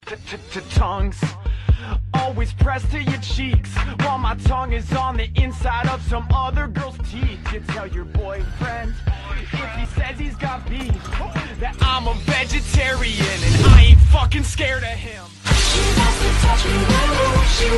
Tongues always pressed to your cheeks, while my tongue is on the inside of some other girl's teeth. You tell your boyfriend, if he says he's got beef, that I'm a vegetarian and I ain't fucking scared of him. She wants to touch me, she